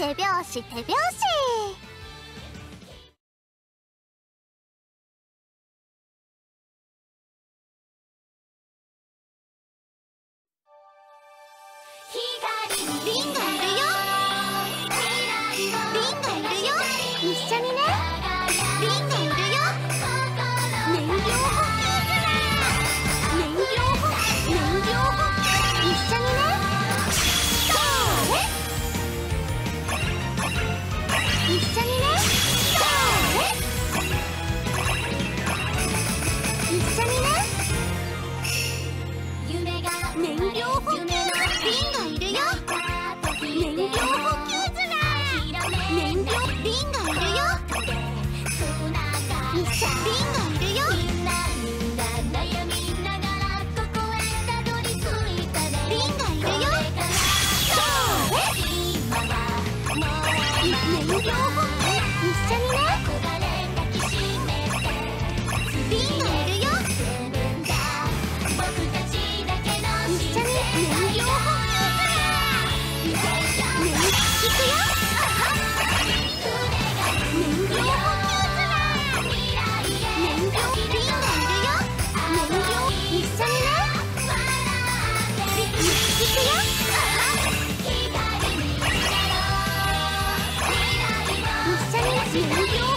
手拍子手拍子。リンがいるよ。リンがいるよ。一緒にね。リンがいるよ。燃料補給すら。燃料補給。一緒にね。それ。一緒にね。それ。一緒にね。燃料補給。リンがいるよ。燃料補給ずら。燃料。リンがいるよ。リンがいるよ。リンがいるよ。それ。燃料補給。一緒にね。リンがいるよ。一緒に燃料補給ずら。行くよ。燃料補給ずら。燃料。リンがいるよ。燃料。一緒にね。行くよ。一緒に燃料。